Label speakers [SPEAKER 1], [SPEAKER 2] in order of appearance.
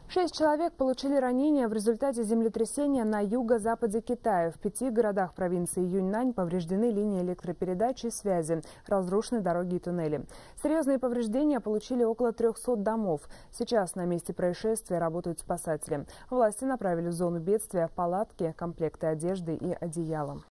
[SPEAKER 1] 6 человек получили ранения в результате землетрясения на юго-западе Китая. В 5 городах провинции Юньнань повреждены линии электропередачи и связи, разрушены дороги и туннели. Серьезные повреждения получили около 300 домов. Сейчас на месте происшествия работают спасатели. Власти направили в зону бедствия палатки, комплекты одежды и одеяла.